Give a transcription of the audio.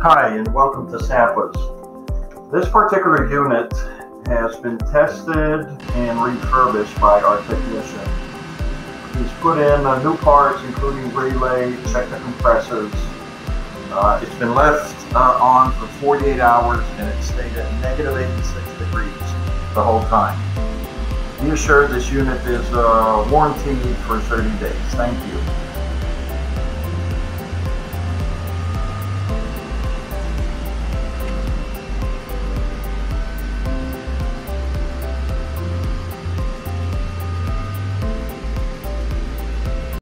Hi, and welcome to Samples. This particular unit has been tested and refurbished by our technician. He's put in new parts, including relay, checked the compressors. It's been left on for 48 hours, and it stayed at negative 86 degrees the whole time. Be assured this unit is warranted for 30 days. Thank you.